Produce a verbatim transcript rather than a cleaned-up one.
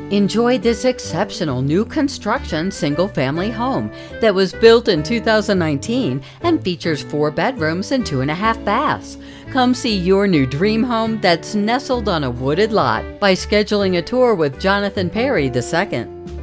Enjoy this exceptional new construction single-family home that was built in two thousand nineteen and features four bedrooms and two and a half baths. Come see your new dream home that's nestled on a wooded lot by scheduling a tour with Jonathan Perry the second.